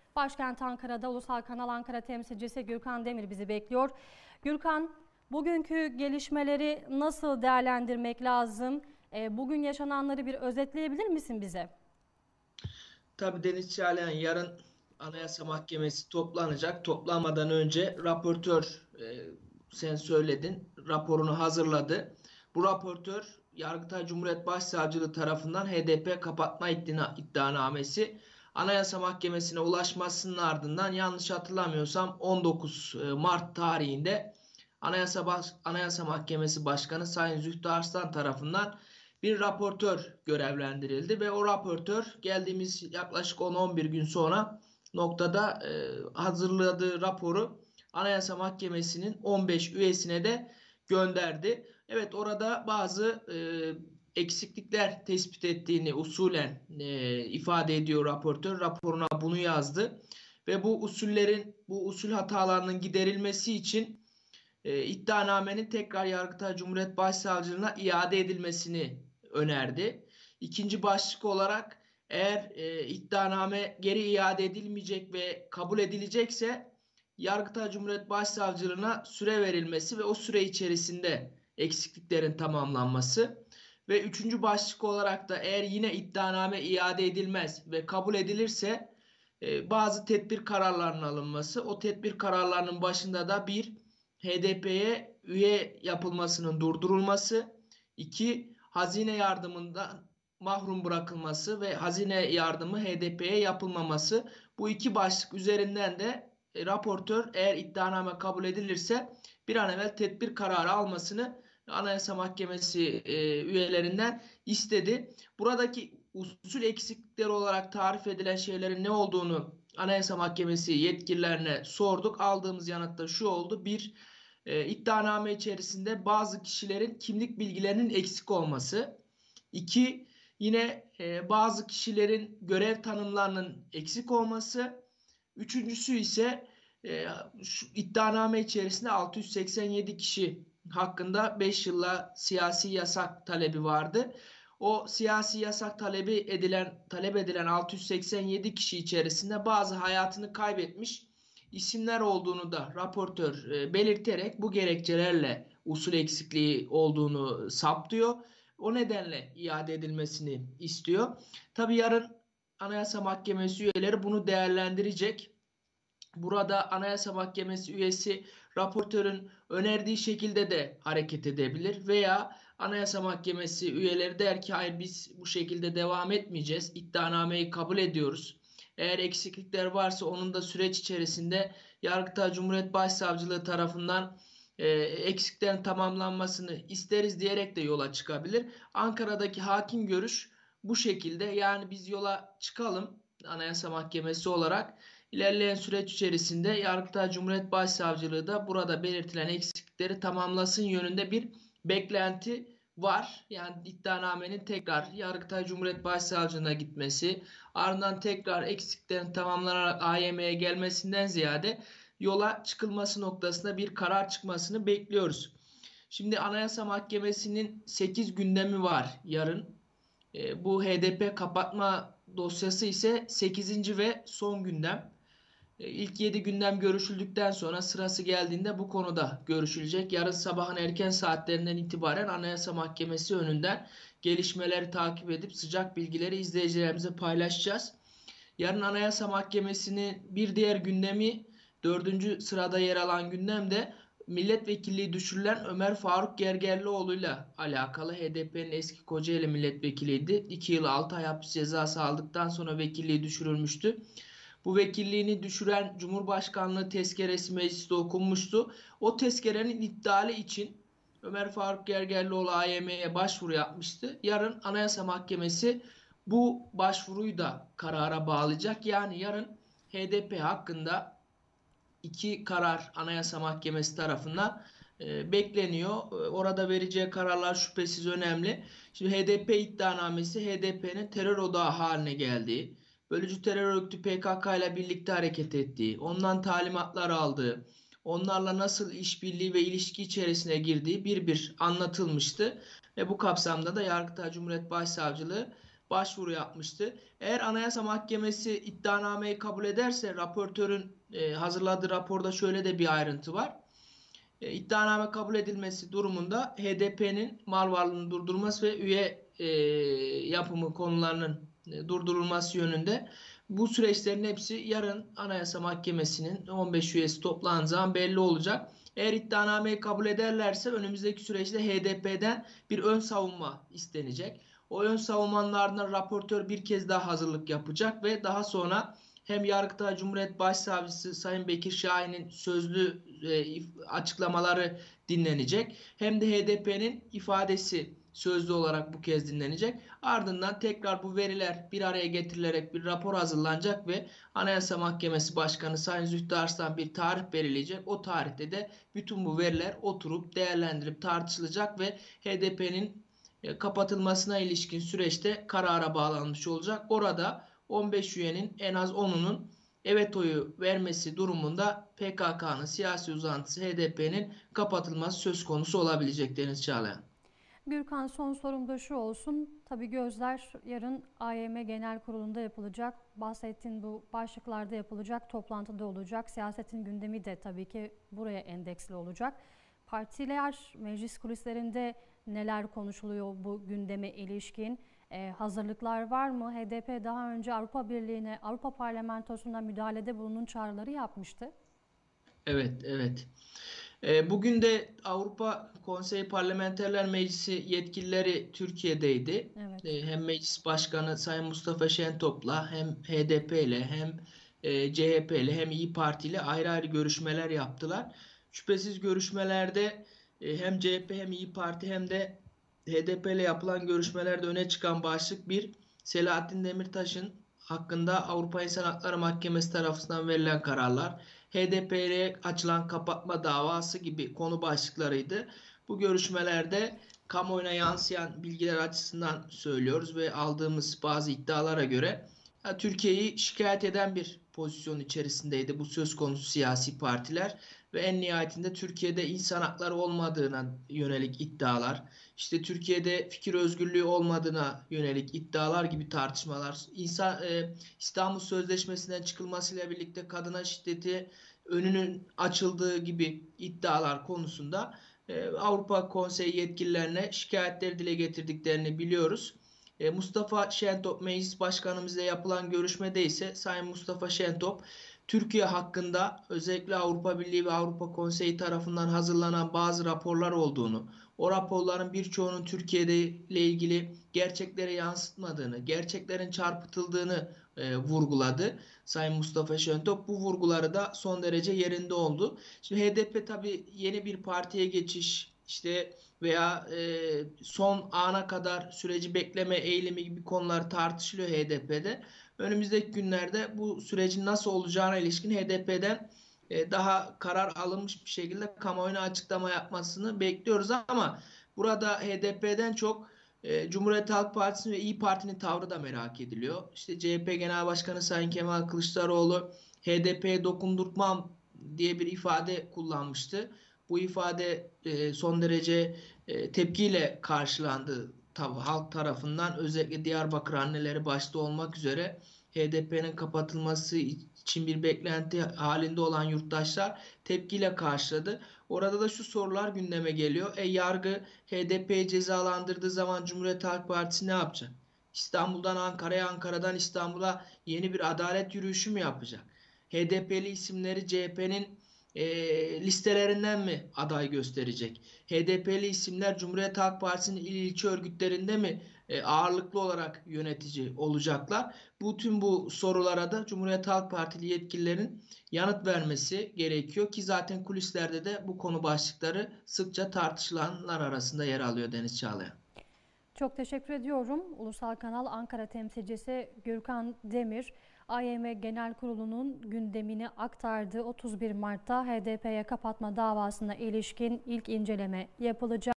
Başkent Ankara'da Ulusal Kanal Ankara temsilcisi Gürkan Demir bizi bekliyor. Gürkan, bugünkü gelişmeleri nasıl değerlendirmek lazım? Bugün yaşananları bir özetleyebilir misin bize? Tabii Deniz Çağlayan yarın Anayasa Mahkemesi toplanacak. Toplanmadan önce raportör, sen söyledin, raporunu hazırladı. Bu raportör Yargıtay Cumhuriyet Başsavcılığı tarafından HDP kapatma iddianamesi Anayasa Mahkemesi'ne ulaşmasının ardından yanlış hatırlamıyorsam 19 Mart tarihinde Anayasa Mahkemesi Başkanı Sayın Zühtü Arslan tarafından bir raportör görevlendirildi ve o raportör geldiğimiz yaklaşık 10-11 gün sonra noktada hazırladığı raporu Anayasa Mahkemesi'nin 15 üyesine de gönderdi. Evet, orada bazı eksiklikler tespit ettiğini usulen ifade ediyor raportör. Raporuna bunu yazdı ve bu usul hatalarının giderilmesi için iddianamenin tekrar Yargıtay Cumhuriyet Başsavcılığına iade edilmesini önerdi. İkinci başlık olarak eğer iddianame geri iade edilmeyecek ve kabul edilecekse Yargıtay Cumhuriyet Başsavcılığına süre verilmesi ve o süre içerisinde eksikliklerin tamamlanması ve üçüncü başlık olarak da eğer yine iddianame iade edilmez ve kabul edilirse bazı tedbir kararlarının alınması. O tedbir kararlarının başında da bir HDP'ye üye yapılmasının durdurulması, 2 hazine yardımından mahrum bırakılması ve hazine yardımı HDP'ye yapılmaması. Bu iki başlık üzerinden de raportör eğer iddianame kabul edilirse bir an evvel tedbir kararı almasını Anayasa Mahkemesi üyelerinden istedi. Buradaki usul eksiklikleri olarak tarif edilen şeylerin ne olduğunu Anayasa Mahkemesi yetkililerine sorduk. Aldığımız yanıtta şu oldu. Bir, iddianame içerisinde bazı kişilerin kimlik bilgilerinin eksik olması. İki, yine bazı kişilerin görev tanımlarının eksik olması. Üçüncüsü ise şu iddianame içerisinde 687 kişi hakkında 5 yılla siyasi yasak talebi vardı. O siyasi yasak talep edilen 687 kişi içerisinde bazı hayatını kaybetmiş isimler olduğunu da raportör belirterek bu gerekçelerle usul eksikliği olduğunu saptıyor. O nedenle iade edilmesini istiyor. Tabii yarın Anayasa Mahkemesi üyeleri bunu değerlendirecek. Burada Anayasa Mahkemesi üyesi raportörün önerdiği şekilde de hareket edebilir veya Anayasa Mahkemesi üyeleri der ki hayır, biz bu şekilde devam etmeyeceğiz. İddianameyi kabul ediyoruz. Eğer eksiklikler varsa onun da süreç içerisinde Yargıtay Cumhuriyet Başsavcılığı tarafından eksiklerin tamamlanmasını isteriz diyerek de yola çıkabilir. Ankara'daki hakim görüş bu şekilde. Yani biz yola çıkalım Anayasa Mahkemesi olarak. İlerleyen süreç içerisinde Yargıtay Cumhuriyet Başsavcılığı da burada belirtilen eksiklikleri tamamlasın yönünde bir beklenti var. Yani iddianamenin tekrar Yargıtay Cumhuriyet Başsavcılığına gitmesi, ardından tekrar eksiklerin tamamlanarak AYM'ye gelmesinden ziyade yola çıkılması noktasında bir karar çıkmasını bekliyoruz. Şimdi Anayasa Mahkemesi'nin 8 gündemi var yarın. Bu HDP kapatma dosyası ise 8. ve son gündem. İlk 7 gündem görüşüldükten sonra sırası geldiğinde bu konuda görüşülecek. Yarın sabahın erken saatlerinden itibaren Anayasa Mahkemesi önünden gelişmeleri takip edip sıcak bilgileri izleyicilerimize paylaşacağız. Yarın Anayasa Mahkemesi'nin bir diğer gündemi, 4. sırada yer alan gündemde milletvekilliği düşürülen Ömer Faruk Gergerlioğlu ile alakalı. HDP'nin eski Kocaeli milletvekiliydi. 2 yıl 6 ay hapis cezası aldıktan sonra vekilliği düşürülmüştü. Bu vekilliğini düşüren Cumhurbaşkanlığı tezkeresi mecliste okunmuştu. O tezkerenin iptali için Ömer Faruk Gergerlioğlu AYM'ye başvuru yapmıştı. Yarın Anayasa Mahkemesi bu başvuruyu da karara bağlayacak. Yani yarın HDP hakkında 2 karar Anayasa Mahkemesi tarafından bekleniyor. Orada vereceği kararlar şüphesiz önemli. Şimdi HDP iddianamesi HDP'nin terör odağı haline geldiği, bölücü terör örgütü PKK ile birlikte hareket ettiği, ondan talimatlar aldığı, onlarla nasıl işbirliği ve ilişki içerisine girdiği bir bir anlatılmıştı. Ve bu kapsamda da Yargıtay Cumhuriyet Başsavcılığı başvuru yapmıştı. Eğer Anayasa Mahkemesi iddianameyi kabul ederse, raportörün hazırladığı raporda şöyle de bir ayrıntı var. İddianame kabul edilmesi durumunda HDP'nin mal varlığını durdurulması ve üye yapımı konularının durdurulması yönünde bu süreçlerin hepsi yarın Anayasa Mahkemesi'nin 15 üyesi toplandığı zaman belli olacak. Eğer iddianameyi kabul ederlerse önümüzdeki süreçte HDP'den bir ön savunma istenecek. O ön savunmanın ardından raportör bir kez daha hazırlık yapacak ve daha sonra hem Yargıtay Cumhuriyet Başsavcısı Sayın Bekir Şahin'in sözlü açıklamaları dinlenecek. Hem de HDP'nin ifadesi sözlü olarak bu kez dinlenecek. Ardından tekrar bu veriler bir araya getirilerek bir rapor hazırlanacak ve Anayasa Mahkemesi Başkanı Sayın Zühtü Arslan bir tarih belirleyecek. O tarihte de bütün bu veriler oturup değerlendirip tartışılacak ve HDP'nin kapatılmasına ilişkin süreçte karara bağlanmış olacak. Orada 15 üyenin en az 10'unun evet oyu vermesi durumunda PKK'nın siyasi uzantısı HDP'nin kapatılması söz konusu olabilecek Deniz Çağlayan. Gürkan, son sorum da şu olsun. Tabii gözler yarın AYM Genel Kurulu'nda yapılacak. Bahsettiğin bu başlıklarda yapılacak toplantıda olacak. Siyasetin gündemi de tabii ki buraya endeksli olacak. Partiler meclis kulislerinde neler konuşuluyor bu gündeme ilişkin? Hazırlıklar var mı? HDP daha önce Avrupa Birliği'ne, Avrupa Parlamentosu'na müdahalede bulunun çağrıları yapmıştı. Evet. Bugün de Avrupa Konseyi Parlamenterler Meclisi yetkilileri Türkiye'deydi. Evet. Hem Meclis Başkanı Sayın Mustafa Şentop'la hem HDP'yle hem CHP'yle hem İYİ Parti'yle ayrı ayrı görüşmeler yaptılar. Şüphesiz görüşmelerde hem CHP hem İYİ Parti hem de HDP'yle yapılan görüşmelerde öne çıkan başlık bir, Selahattin Demirtaş'ın hakkında Avrupa İnsan Hakları Mahkemesi tarafından verilen kararlar, HDP'ye açılan kapatma davası gibi konu başlıklarıydı. Bu görüşmelerde kamuoyuna yansıyan bilgiler açısından söylüyoruz ve aldığımız bazı iddialara göre Türkiye'yi şikayet eden bir pozisyon içerisindeydi bu söz konusu siyasi partiler ve en nihayetinde Türkiye'de insan hakları olmadığına yönelik iddialar, işte Türkiye'de fikir özgürlüğü olmadığına yönelik iddialar gibi tartışmalar, İstanbul Sözleşmesi'nden çıkılmasıyla birlikte kadına şiddeti önünün açıldığı gibi iddialar konusunda Avrupa Konseyi yetkililerine şikayetleri dile getirdiklerini biliyoruz. Mustafa Şentop Meclis Başkanımızla yapılan görüşmede ise Sayın Mustafa Şentop, Türkiye hakkında özellikle Avrupa Birliği ve Avrupa Konseyi tarafından hazırlanan bazı raporlar olduğunu, o raporların birçoğunun Türkiye'de ile ilgili gerçeklere yansıtmadığını, gerçeklerin çarpıtıldığını vurguladı Sayın Mustafa Şentop. Bu vurguları da son derece yerinde oldu. Şimdi HDP tabii yeni bir partiye geçiş, işte veya son ana kadar süreci bekleme eğilimi gibi konular tartışılıyor HDP'de. Önümüzdeki günlerde bu sürecin nasıl olacağına ilişkin HDP'den daha karar alınmış bir şekilde kamuoyuna açıklama yapmasını bekliyoruz ama burada HDP'den çok Cumhuriyet Halk Partisi ve İYİ Parti'nin tavrı da merak ediliyor. İşte CHP Genel Başkanı Sayın Kemal Kılıçdaroğlu HDP'ye dokundurtmam diye bir ifade kullanmıştı. Bu ifade son derece tepkiyle karşılandı halk tarafından. Özellikle Diyarbakır anneleri başta olmak üzere HDP'nin kapatılması için bir beklenti halinde olan yurttaşlar tepkiyle karşıladı. Orada da şu sorular gündeme geliyor. Yargı HDP'yi cezalandırdığı zaman Cumhuriyet Halk Partisi ne yapacak? İstanbul'dan Ankara'ya, Ankara'dan İstanbul'a yeni bir adalet yürüyüşü mü yapacak? HDP'li isimleri CHP'nin listelerinden mi aday gösterecek? HDP'li isimler Cumhuriyet Halk Partisi'nin il ilçe örgütlerinde mi ağırlıklı olarak yönetici olacaklar? Tüm bu sorulara da Cumhuriyet Halk Partili yetkililerin yanıt vermesi gerekiyor ki zaten kulislerde de bu konu başlıkları sıkça tartışılanlar arasında yer alıyor Deniz Çağlayan. Çok teşekkür ediyorum. Ulusal Kanal Ankara temsilcisi Gürkan Demir, AYM Genel Kurulu'nun gündemini aktardı. 31 Mart'ta HDP'ye kapatma davasına ilişkin ilk inceleme yapılacak.